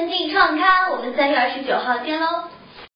进创刊，我们3月29号见喽。